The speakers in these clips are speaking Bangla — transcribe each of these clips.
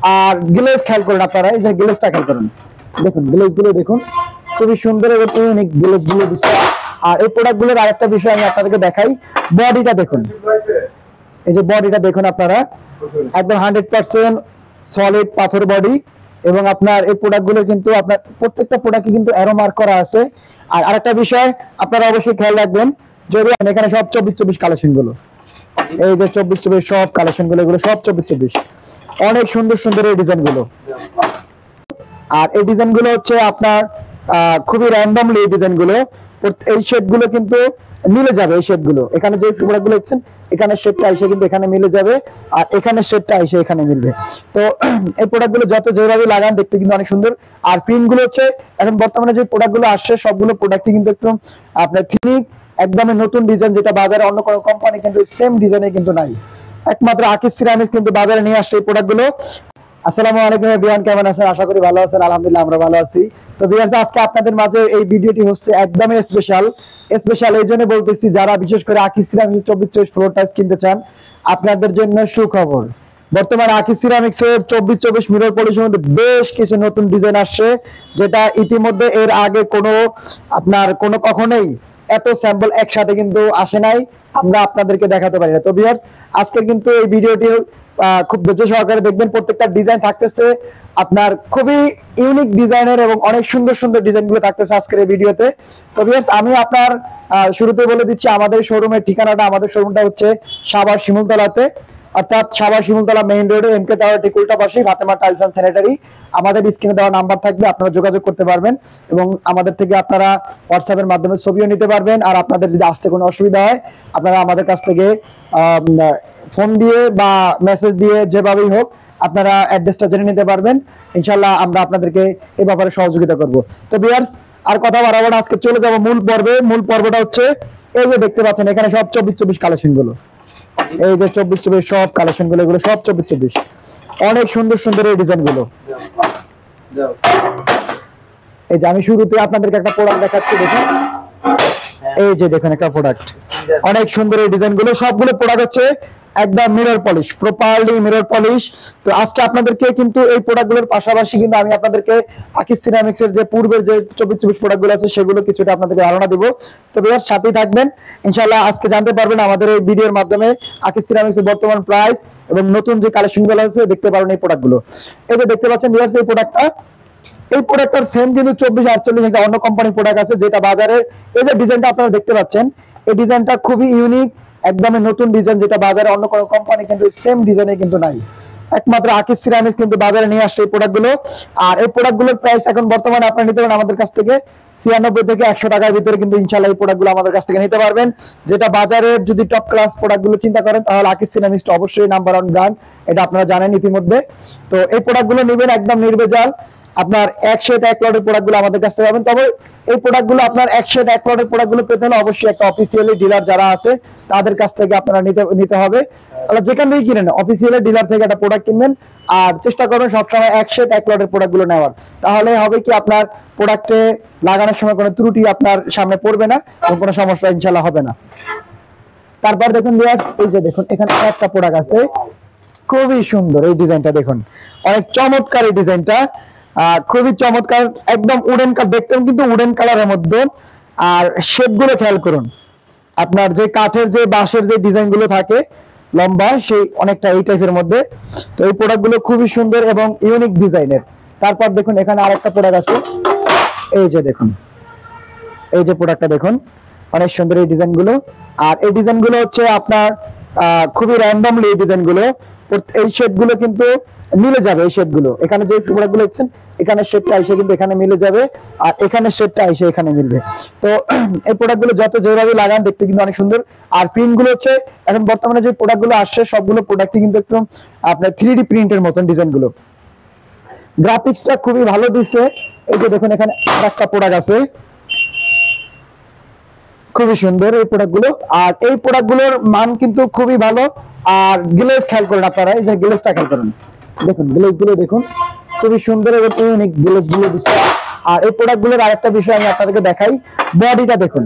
আর গ্লেজ খেয়াল করুন আপনারা, এই যে গ্লেজটা খেয়াল করুন, দেখুন গ্লেজ গুলো দেখুন, খুবই সুন্দর এবং ইউনিক গ্লেজ গুলো দিচ্ছে। আর এই প্রোডাক্ট গুলোর আরেকটা বিষয় আমি আপনাদেরকে দেখাই, বডিটা দেখুন, এই যে বডিটা দেখুন আপনারা, একদম 100% সলিড পাথর বডি। এবং আপনার এই প্রোডাক্ট গুলো কিন্তু আপনার প্রত্যেকটা প্রোডাক্টে কিন্তু অ্যারো মার্ক করা আছে। আর আরেকটা বিষয় আপনারা অবশ্যই খেয়াল রাখবেন, যদি এখানে সব 24/24 কালেকশন গুলো, এই যে 24/24 সব কালেকশন গুলো, এগুলো সব 24/24, অনেক সুন্দর সুন্দর এই ডিজাইন গুলো। আর এই ডিজাইন গুলো হচ্ছে আপনার খুবই র্যান্ডমলি এই ডিজাইন গুলো, এই শেড গুলো কিন্তু মিলে যাবে। এই শেড গুলো এখানে যে প্রোডাক্ট গুলো দেখছেন, এখানে শেডটা এসে কিন্তু এখানে মিলে যাবে, আর এখানে শেডটা এসে এখানে মিলবে। তো এই প্রোডাক্ট গুলো যত যেভাবে লাগান দেখতে কিন্তু অনেক সুন্দর। আর প্রিন্ট গুলো হচ্ছে এখন বর্তমানে যে প্রোডাক্ট গুলো আসছে সবগুলো প্রোডাক্টই কিন্তু একদম আপনার থিনিক, একদমই নতুন ডিজাইন, যেটা বাজারে অন্য কোনো কোম্পানি কিন্তু সেম ডিজাইনে কিন্তু নাই। একমাত্র আকিজ সিরামিক্স কিন্তু বাজারে নিয়ে আসছে এই প্রোডাক্ট গুলো। আসসালামু আলাইকুম এভরিওয়ান, কেমন আছেন? আশা করি ভালো আছেন। আলহামদুলিল্লাহ আমরা ভালো আছি। তো ভিউয়ার্স, আজকে আপনাদের মাঝে এই ভিডিওটি হচ্ছে একদমই স্পেশাল এই জন্য বলতেছি, যারা বিশেষ করে আকিজ সিরামিক্স 24/24 ফ্লোর টাইলস কিনতে চান, আপনাদের জন্য সুখবর। বর্তমানে আকিজ সিরামিক্স এর 24/24 মিরর পলিশের মধ্যে বেশ কিছু নতুন ডিজাইন আসছে, যেটা ইতিমধ্যে এর আগে কোনো কখনোই এত স্যাম্পল একসাথে কিন্তু আসে নাই, আমরা আপনাদেরকে দেখাতে পারি না। তো ভিউয়ার্স, আজকের কিন্তু এই ভিডিওটি খুব ধৈর্য সহকারে দেখবেন। প্রত্যেকটা ডিজাইন থাকতেছে আপনার খুবই ইউনিক ডিজাইনের এবং অনেক সুন্দর সুন্দর ডিজাইন গুলো থাকতেছে আজকের এই ভিডিওতে। তো ভিউয়ার্স, আমি আপনার শুরুতে বলে দিচ্ছি আমাদের শোরুমের ঠিকানাটা। আমাদের শোরুমটা হচ্ছে সাভার শিমুলতলাতে, অর্থাৎ সাভার শিমুলতলা মেইন রোডে এমকে টাওয়ার ঠিক উল্টা পাশেই ফাতেমা টাইলস এন্ড স্যানিটারি। আমাদের স্ক্রিনে দেওয়া নাম্বার থাকবে, আপনারা যোগাযোগ করতে পারবেন এবং আমাদের থেকে আপনারা হোয়াটসঅ্যাপের মাধ্যমে ছবিও নিতে পারবেন। আর আপনাদের যদি আসতে কোনো অসুবিধা হয়, আপনারা আমাদের কাছ থেকে ফোন দিয়ে বা মেসেজ দিয়ে যেভাবেই হোক আপনারা অ্যাড্রেসটা জেনে নিতে পারবেন। ইনশাআল্লাহ আমরা আপনাদেরকে এই ব্যাপারে সহযোগিতা করব। তো ভিউয়ার্স, আর কথা বাড়াবো না, আজকে চলে যাব মূল পর্বে। মূল পর্বটা হচ্ছে এই যে দেখতে পাচ্ছেন, এখানে সব 24/24 কালেকশন গুলো, এই যে 24/24 সব কালেকশন গুলো, এগুলো সব 24/24, অনেক সুন্দর সুন্দর এই ডিজাইন গুলো। এই যে আমি শুরুতে আপনাদেরকে একটা প্রোডাক্ট দেখাচ্ছি, দেখুন, এই যে দেখুন একটা প্রোডাক্ট, অনেক সুন্দর এই ডিজাইন গুলো। সবগুলো প্রোডাক্ট হচ্ছে একদম mirror polish, properly mirror polish. তো আজকে আপনাদেরকে কিন্তু এই প্রোডাক্ট গুলোর পাশাপাশি কিন্তু আমি আপনাদেরকে আকিজ সিরামিক্স এর যে পূর্বের যে 24/24 প্রোডাক্ট গুলো আছে সেগুলো কিছুটা আপনাদেরকে ধারণা দিব। তো ভিউয়ার্স, সাথেই থাকবেন, ইনশাআল্লাহ আজকে জানতে পারবেন আমাদের এই ভিডিওর মাধ্যমে আকিজ সিরামিক্স এর বর্তমান প্রাইস এবং নতুন যে কালেকশন গুলো আছে দেখতে পারবেন এই প্রোডাক্ট গুলো। এই যে দেখতে পাচ্ছেন ভিউয়ার্স, এই প্রোডাক্টটার সেম কিন্তু 24/48 একটা অন্য কোম্পানির প্রোডাক্ট আছে, যেটা বাজারে এই যে ডিজাইনটা আপনারা দেখতে পাচ্ছেন, এই ডিজাইনটা খুবই ইউনিক, একদমই নতুন ডিজাইন, যেটা বাজারে অন্য কোনো কোম্পানি কিন্তু সেম ডিজাইনে কিন্তু নাই। একমাত্র আকিজ সিরামিক্স কিন্তু বাজারে নিয়ে আসছে এই প্রোডাক্টগুলো। আর এই প্রোডাক্টগুলোর প্রাইস এখন বর্তমানে আপনারা নিতে পারেন আমাদের কাছ থেকে 96 থেকে 100 টাকার ভিতরে, কিন্তু ইনশাআল্লাহ এই প্রোডাক্টগুলো আমাদের কাছ থেকে নিতে পারবেন। যেটা বাজারের যদি টপ ক্লাস প্রোডাক্টগুলো চিন্তা করেন, তাহলে আকিজ সিরামিক্স অবশ্যই নাম্বার 1 ব্র্যান্ড, এটা আপনারা জানেন ইতিমধ্যে। তো এই প্রোডাক্টগুলো নেবেন একদম নির্ভেজাল, আপনার এক শেড এক লটের প্রোডাক্টগুলো আমাদের কাছ থেকে পাবেন। তবে এই প্রোডাক্টগুলো আপনার এক শেড এক লটের প্রোডাক্টগুলো পেতে হলে অবশ্যই একটা অফিসিয়ালি ডিলার যারা আছে তাদের কাছ থেকে আপনারা নিতে হবে। তাহলে যেখান থেকে কিনেন অফিসিয়ালি ডিলার থেকে একটা প্রোডাক্ট কিনবেন, আর চেষ্টা করবেন সবসময় এক শেড এক লটের প্রোডাক্টগুলো নেওয়ার। তাহলে হবে কি, আপনার প্রোডাক্টে লাগানোর সময় কোনো ত্রুটি আপনার সামনে পড়বে না এবং কোনো সমস্যা ইনশাআল্লাহ হবে না। তারপর দেখুন ভিউয়ার্স, এই যে দেখুন এখানে একটা প্রোডাক্ট আছে, খুবই সুন্দর এই ডিজাইনটা দেখুন, অনেক চমৎকার এই ডিজাইনটা, খুবই চমৎকার, একদম উডেন কালার, দেখতেন কিন্তু উডেন কালারের মধ্যে। আর শেপ গুলো খেয়াল করুন, আপনার যে কাঠের যে বাঁশের যে ডিজাইন গুলো থাকে লম্বা, সেই অনেকটা এই টাইপের মধ্যে। তো এই প্রোডাক্ট গুলো খুবই সুন্দর এবং ইউনিক ডিজাইনের। তারপর দেখুন এখানে আরেকটা প্রোডাক্ট আছে, এই যে দেখুন, এই যে প্রোডাক্টটা দেখুন, অনেক সুন্দর এই ডিজাইন গুলো। আর এই ডিজাইন গুলো হচ্ছে আপনার খুবই র্যান্ডমলি এই ডিজাইন গুলো, এই শেড গুলো কিন্তু মিলে যাবে। এই শেড গুলো এখানে যে প্রোডাক্ট গুলো দেখছেন, এখানে শেডটা এসে কিন্তু এখানে মিলে যাবে, আর এখানে শেডটা এসে এখানে মিলবে। তো এই প্রোডাক্ট গুলো যত যেভাবে লাগান দেখতে কিন্তু অনেক সুন্দর। আর প্রিন্ট গুলো হচ্ছে এখন বর্তমানে যে প্রোডাক্ট গুলো আসছে সবগুলো প্রোডাক্টই কিন্তু একদম আপনার 3D প্রিন্টের মতন ডিজাইন গুলো, গ্রাফিক্সটা খুবই ভালো দিচ্ছে। এই যে দেখুন এখানে আরেকটা প্রোডাক্ট আছে, খুবই সুন্দর এই প্রোডাক্টগুলো। আর এই প্রোডাক্টগুলোর মান কিন্তু খুবই ভালো। আর গ্লেজ খেয়াল করুন আপনারা, এই যে গ্লেজটা খেয়াল করুন, দেখুন গ্লেজ গুলো দেখুন, খুবই সুন্দর এবং ইউনিক গ্লেজ গুলো দিচ্ছে। আর এই প্রোডাক্টগুলোর আরেকটা বিষয় আমি আপনাদেরকে দেখাই, বডিটা দেখুন,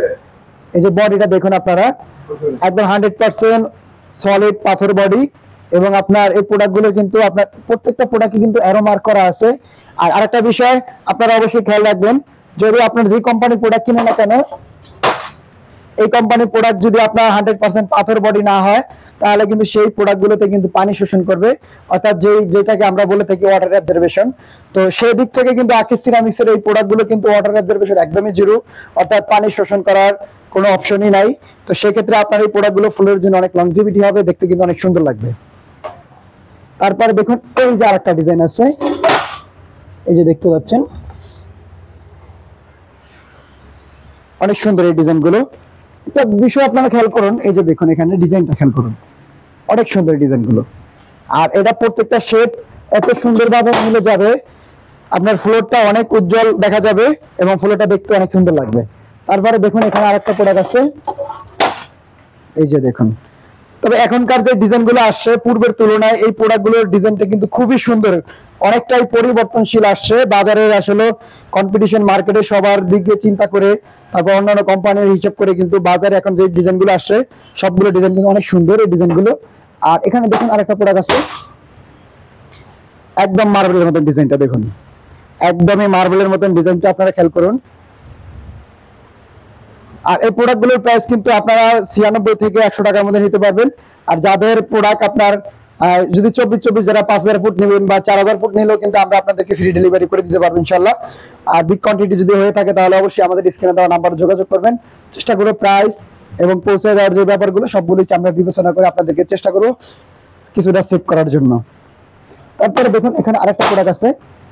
এই যে বডিটা দেখুন আপনারা, একদম 100% সলিড পাথর বডি। এবং আপনার এই প্রোডাক্টগুলো কিন্তু আপনার প্রত্যেকটা প্রোডাক্টে কিন্তু অ্যারো মার্ক করা আছে। আর আরেকটা বিষয় আপনারা অবশ্যই খেয়াল রাখবেন, যদি আপনার যে কোম্পানির প্রোডাক্ট কিনেন না কেন, এই কোম্পানির প্রোডাক্ট যদি আপনার 100% পাথর বডি না হয়, তাহলে কিন্তু সেই প্রোডাক্টগুলোতে কিন্তু পানি শোষণ করবে, অর্থাৎ যেটাকে আমরা বলে থাকি ওয়াটার অ্যাবজর্বেশন। তো সেই দিক থেকে কিন্তু আকিজ সিরামিক্সের এই প্রোডাক্টগুলো কিন্তু ওয়াটার অ্যাবজর্বেশন একদমই জিরো, অর্থাৎ পানি শোষণ করার কোনো অপশনই নাই। তো সেক্ষেত্রে আপনার এই প্রোডাক্টগুলো ফুলের জন্য অনেক লংজিভিটি হবে, দেখতে কিন্তু অনেক সুন্দর লাগবে। তারপরে দেখুন এই যে আরেকটা ডিজাইন আছে, এই যে দেখতে পাচ্ছেন অনেক সুন্দর এই ডিজাইনগুলো। একটা বিষয় আপনারা খেয়াল করুন, এই যে দেখুন এখানে ডিজাইনটা খেয়াল করুন, অনেক সুন্দর ডিজাইনগুলো। আর এটা প্রত্যেকটা শেড এত সুন্দরভাবে মিলে যাবে, আপনার ফ্লোরটা অনেক উজ্জ্বল দেখা যাবে এবং ফ্লোরটা দেখতে অনেক সুন্দর লাগবে। তারপরে দেখুন এখানে আরেকটা প্রোডাক্ট আছে, এই যে দেখুন। তবে এখনকার যে ডিজাইনগুলো আসছে পূর্বের তুলনায় এই প্রোডাক্টগুলোর ডিজাইনটা কিন্তু খুবই সুন্দর, অনেকটাই পরিবর্তনশীল আসছে। বাজারের আসলে কম্পিটিশন মার্কেটে সবার দিকে চিন্তা করে, তারপর অন্যান্য কোম্পানির হিসাব করে কিন্তু বাজারে এখন যে ডিজাইনগুলো আসছে সবগুলো ডিজাইন কিন্তু অনেক সুন্দর এই ডিজাইনগুলো। আর এখানে দেখুন আরেকটা প্রোডাক্ট আছে, একদম মার্বেলের মতন ডিজাইনটা দেখুন, একদমই মার্বেলের মতন ডিজাইনটা আপনারা খেয়াল করুন। আর এই প্রোডাক্টগুলোর প্রাইস কিন্তু আপনারা 96 থেকে 100 টাকার মধ্যে নিতে পারবেন। আর যাদের প্রোডাক্ট আপনার যদি 24 যারা 5000 ফুট নেবেন বা 4000 ফুট নিলেও কিন্তু আমরা আপনাদেরকে ফ্রি ডেলিভারি করে দিতে পারবো ইনশাআল্লাহ। আর বিগ কোয়ান্টিটি যদি হয়ে থাকে তাহলে অবশ্যই আমাদের স্ক্রিনে দেওয়া নাম্বারে যোগাযোগ করবেন। চেষ্টা করব প্রাইস এবং পৌঁছে দেওয়ার যে ব্যাপারগুলো সবগুলোই আমরা বিবেচনা করে আপনাদেরকে চেষ্টা করব কিছুটা সেভ করার জন্য। তারপরে দেখুন এখানে আরেকটা প্রোডাক্ট আছে,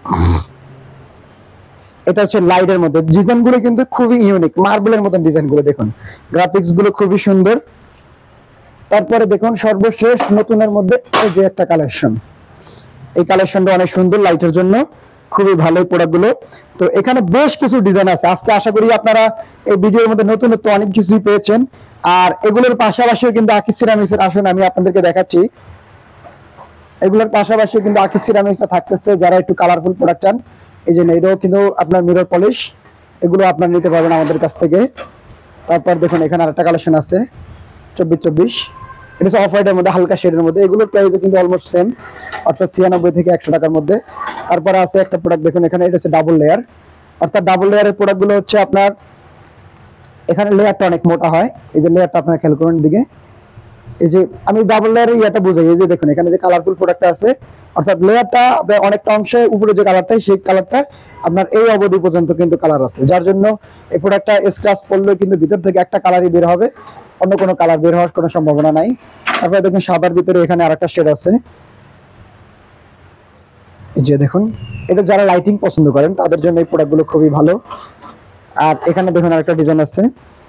এটা হচ্ছে লাইটের মধ্যে। ডিজাইনগুলো কিন্তু খুবই ইউনিক, মার্বেলের মতন ডিজাইনগুলো দেখুন, গ্রাফিক্স গুলো খুবই সুন্দর। তারপরে দেখুন সর্বশেষ নতুনের মধ্যে এই যে একটা কালেকশন, এই কালেকশনটা অনেক সুন্দর, লাইটের জন্য খুবই ভালো প্রোডাক্টগুলো। তো এখানে বেশ কিছু ডিজাইন আছে, আজকে আশা করি আপনারা এই ভিডিওর মধ্যে নতুনত্ব অনেক কিছুই পেয়েছেন। আর এগুলোর পাশাপাশিও কিন্তু আকিজ সিরামিক্সের, আসুন আমি আপনাদেরকে দেখাচ্ছি, এগুলোর পাশাপাশি কিন্তু আকিজ সিরামিক্সে থাকতেছে যারা একটু কালারফুল প্রোডাক্ট চান। এই যে এটাও কিন্তু আপনার মিরর পলিশ, এগুলো আপনার নিতে পারবেন আমাদের কাছ থেকে। তারপর দেখুন এখানে আরেকটা কালেকশন আছে 24, এটা হচ্ছে অফ হোয়াইটের মধ্যে হালকা শেডের মধ্যে, এগুলোর প্রাইস কিন্তু অলমোস্ট সেম, অর্থাৎ 96 থেকে 100 টাকার মধ্যে। তারপরে আছে একটা প্রোডাক্ট দেখুন এখানে, এটা হচ্ছে ডাবল লেয়ার, অর্থাৎ ডাবল লেয়ারের প্রোডাক্টগুলো হচ্ছে আপনার এখানে লেয়ারটা অনেক মোটা হয়। এই যে লেয়ারটা আপনারা খেয়াল করুন দিকে, এই যে আমি ডাবল লেয়ারের ইয়াটা বুঝাই, এই যে দেখুন এখানে যে কালারফুল প্রোডাক্টটা আছে, অর্থাৎ লেয়ারটা অনেকটা অংশে উপরে যে কালারটাই সেই কালারটা আপনার এই অবধি পর্যন্ত কিন্তু কালার আছে, যার জন্য এই প্রোডাক্টটা স্ক্র্যাচ পড়লেও কিন্তু ভিতর থেকে একটা কালারই বের হবে, অন্য কোনো কালার বের হওয়ার কোনো সম্ভাবনা নাই। তারপরে দেখুন সাদার ভিতরে এখানে আরেকটা শেড আছে, এই যে দেখুন, এটা যারা লাইটিং পছন্দ করেন তাদের জন্য এই প্রোডাক্টগুলো খুবই ভালো। আর এখানে দেখুন আরেকটা ডিজাইন আছে,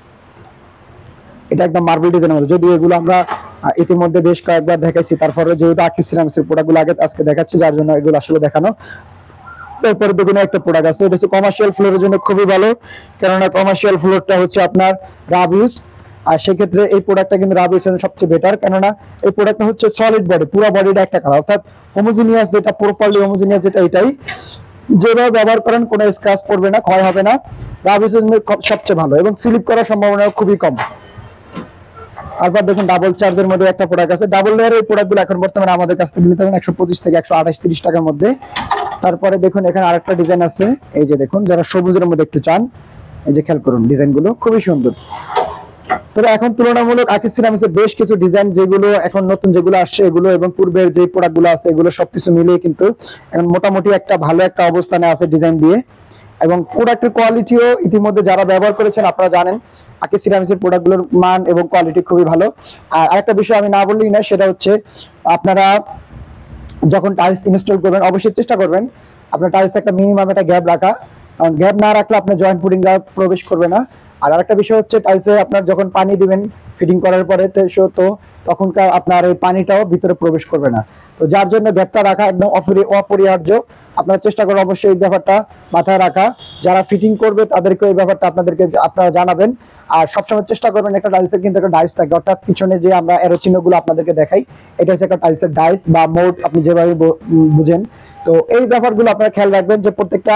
এটা একদম মার্বেল ডিজাইনের মধ্যে, যদিও এগুলো আমরা ইতিমধ্যে বেশ কয়েকবার দেখাইছি, তারপরে যেহেতু আকিজ সিরামিক্সের প্রোডাক্টগুলো আজকে দেখাচ্ছি, যার জন্য এগুলো আসলে দেখানো। তারপরে দেখুন একটা প্রোডাক্ট আছে, এটা হচ্ছে কমার্শিয়াল ফ্লোরের জন্য খুবই ভালো, কেননা কমার্শিয়াল ফ্লোরটা হচ্ছে আপনার রাব ইউজ, আর সেক্ষেত্রে এই প্রোডাক্টটা কিন্তু রাব ইউজ সবচেয়ে বেটার, কেননা এই প্রোডাক্টটা হচ্ছে সলিড বডি, পুরো বডিটা একটা কালার, অর্থাৎ হোমোজিনিয়াস, যেটা প্রপারলি হোমোজিনিয়াস যেটা, এটাই যেভাবে ব্যবহার করেন কোনো স্ক্র্যাচ পড়বে না, ক্ষয় হবে না, রাব ইউজ সবচেয়ে ভালো এবং স্লিপ করার সম্ভাবনা খুবই কম। তারপর দেখুন ডাবল চার্জের মধ্যে একটা প্রোডাক্ট আছে, ডাবল লেয়ারের প্রোডাক্টগুলো এখন বর্তমানে আমাদের কাছ থেকে নিতে পারেন 125 থেকে 128-30 টাকার মধ্যে। তারপরে দেখুন এখানে আরেকটা ডিজাইন আছে, এই যে দেখুন যারা সবুজের মধ্যে একটু চান, এই যে খেয়াল করুন ডিজাইনগুলো খুবই সুন্দর। তবে এখন তুলনামূলক আকিজ সিরামিক্সের বেশ কিছু ডিজাইন যেগুলো এখন নতুন যেগুলো আসছে, এগুলো এবং পূর্বের যে প্রোডাক্টগুলো আছে এগুলো সবকিছু মিলিয়ে কিন্তু এখন মোটামুটি একটা ভালো একটা অবস্থানে আছে ডিজাইন দিয়ে, এবং প্রোডাক্টের কোয়ালিটিও ইতিমধ্যে যারা ব্যবহার করেছেন আপনারা জানেন আকিজ সিরামিক্সের প্রোডাক্টগুলোর মান এবং কোয়ালিটি খুবই ভালো। আর আরেকটা বিষয় আমি না বললেই না, সেটা হচ্ছে আপনারা যখন টাইলস ইনস্টল করবেন অবশ্যই চেষ্টা করবেন আপনার টাইলস একটা মিনিমাম একটা গ্যাপ রাখা, কারণ গ্যাপ না রাখলে আপনার জয়েন্ট পুটিংটা প্রবেশ করবে না। আর আরেকটা বিষয় হচ্ছে টাইলসে আপনার যখন পানি দিবেন ফিটিং করার পরে তো তখনকার আপনার এই পানিটাও ভিতরে প্রবেশ করবে না, তো যার জন্য গ্যাপটা রাখা একদম অপরিহার্য। আপনারা চেষ্টা করুন অবশ্যই এই ব্যাপারটা মাথায় রাখা, যারা ফিটিং করবে তাদেরকে এই ব্যাপারটা আপনারা জানাবেন। আর সবসময় চেষ্টা করবেন একটা টাইলসের কিন্তু একটা ডাইস থাকে, অর্থাৎ পিছনে যে আমরা এরো চিহ্নগুলো আপনাদেরকে দেখাই, এটা হচ্ছে একটা টাইলসের ডাইস বা মোড, আপনি যেভাবে বুঝেন। তো এই ব্যাপারগুলো আপনারা খেয়াল রাখবেন যে প্রত্যেকটা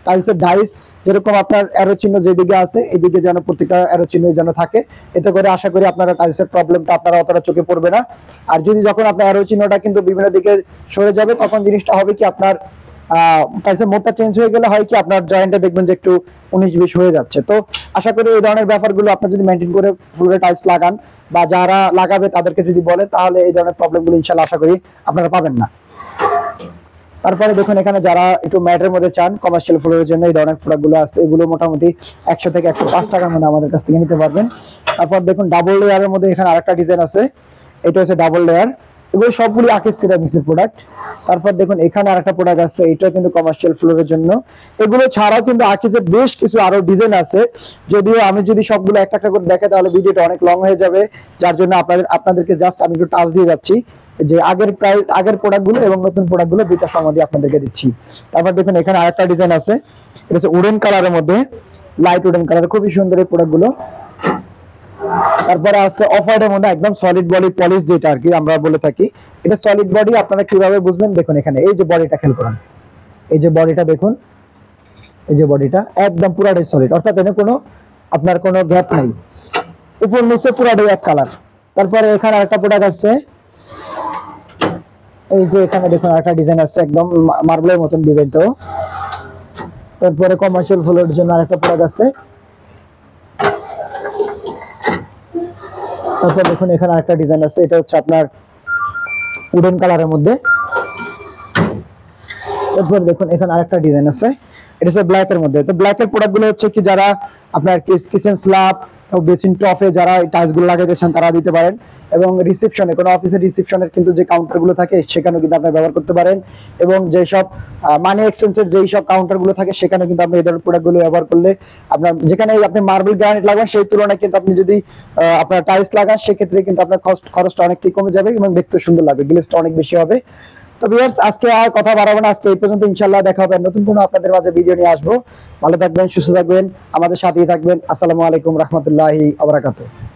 টাইলসের ডাইস যেরকম আপনার অ্যারো চিহ্ন যেদিকে আছে এদিকে যেন প্রত্যেকটা অ্যারো চিহ্ন যেন থাকে, এতে করে আশা করি আপনারা টাইলসের প্রবলেমটা আপনারা অতটা চোখে পড়বে না। আর যদি যখন আপনার অ্যারো চিহ্নটা কিন্তু বিভিন্ন দিকে সরে যাবে তখন জিনিসটা হবে কি আপনার টাইলসের মোডটা চেঞ্জ হয়ে গেলে হয় কি আপনার জয়েন্টে দেখবেন যে একটু 19-20 হয়ে যাচ্ছে। তো আশা করি এই ধরনের ব্যাপারগুলো আপনি যদি মেনটেন করে ফ্লোরে টাইলস লাগান বা যারা লাগাবে তাদেরকে যদি বলে তাহলে এই ধরনের প্রবলেমগুলো ইনশাআল্লাহ আশা করি আপনারা পাবেন না। তারপরে দেখুন এখানে যারা একটু ম্যাটের মধ্যে চান কমার্শিয়াল ফ্লোরের জন্য এই ধরনের প্রোডাক্টগুলো আছে, এগুলো মোটামুটি 100 থেকে 105 টাকার মধ্যে আমাদের কাছ থেকে নিতে পারবেন। তারপর দেখুন ডাবল লেয়ারের মধ্যে এখানে আরেকটা ডিজাইন আছে, এটা হচ্ছে ডাবল লেয়ার, এগুলো সবগুলি আকিজ সিরামিক্সের প্রোডাক্ট। তারপর দেখুন এখানে আরেকটা প্রোডাক্ট আছে, এটা কিন্তু কমার্শিয়াল ফ্লোরের জন্য। এগুলো ছাড়াও কিন্তু আকিজের বেশ কিছু আরো ডিজাইন আছে, যদিও আমি যদি সবগুলো একটা একটা করে দেখাই তাহলে ভিডিওটা অনেক লং হয়ে যাবে, যার জন্য আপনাদেরকে জাস্ট আমি একটু টাচ দিয়ে যাচ্ছি যে আগের প্রোডাক্টগুলো এবং নতুন প্রোডাক্টগুলো দুইটা সমাধি আপনাদেরকে দিচ্ছি। তারপর দেখুন এখানে আরেকটা ডিজাইন আছে, এটা হচ্ছে উডেন কালারের মধ্যে, লাইট উডেন কালার, খুবই সুন্দর এই প্রোডাক্টগুলো। তারপরে আছে অফ হোয়াইটের মধ্যে একদম সলিড বডি পলিশ, যেটা আর কি আমরা বলে থাকি, এটা সলিড বডি। আপনারা কিভাবে বুঝবেন দেখুন এখানে এই যে বডিটা খেয়াল করুন, এই যে বডিটা দেখুন, এই যে বডিটা একদম পুরাটাই সলিড, অর্থাৎ এখানে কোনো আপনার কোনো গ্যাপ নাই, উপর নিচে পুরাটাই এক কালার। তারপরে এখানে আরেকটা প্রোডাক্ট আছে, এই যে এখানে দেখুন আরেকটা ডিজাইন আছে একদম মার্বেলের মতন ডিজাইনটাও। তারপরে কমার্শিয়াল ফ্লোরের জন্য আরেকটা প্রোডাক্ট আছে। তারপর দেখুন এখানে আরেকটা ডিজাইন আছে, এটা হচ্ছে আপনার উডেন কালারের মধ্যে। তারপর দেখুন এখানে আরেকটা ডিজাইন আছে, এটা হচ্ছে ব্ল্যাক এর মধ্যে। তো ব্ল্যাক এর প্রোডাক্ট গুলো হচ্ছে কি যারা আপনার কিচেন স্ল্যাব ও বেসিন টপে যারা এই টাইলস গুলো লাগাইতে চান তারা দিতে পারেন, এবং রিসেপশনে কোনো অফিসের রিসেপশনের কিন্তু যে কাউন্টার গুলো থাকে সেখানেও কিন্তু আপনি ব্যবহার করতে পারেন, এবং যেসব মানি এক্সচেঞ্জের যেই সব কাউন্টার গুলো থাকে সেখানে কিন্তু আপনি এই ধরনের প্রোডাক্ট গুলো ব্যবহার করলে আপনার যেখানে আপনি মার্বেল গ্রানাইট লাগান সেই তুলনায় কিন্তু আপনি যদি আপনার টাইলস লাগান সেক্ষেত্রে কিন্তু আপনার খরচটা অনেকটাই কমে যাবে এবং দেখতে সুন্দর লাগবে, গ্লেজটা অনেক বেশি হবে। তো ভিউয়ার্স আজকে আর কথা বাড়াবো না, আজকে এই পর্যন্ত, ইনশাআল্লাহ দেখা হবে নতুন কোনো আপনাদের মাঝে ভিডিও নিয়ে আসবো। ভালো থাকবেন, সুস্থ থাকবেন, আমাদের সাথেই থাকবেন। আসসালামু আলাইকুম রাহমাতুল্লাহি ওয়া বারাকাতুহু।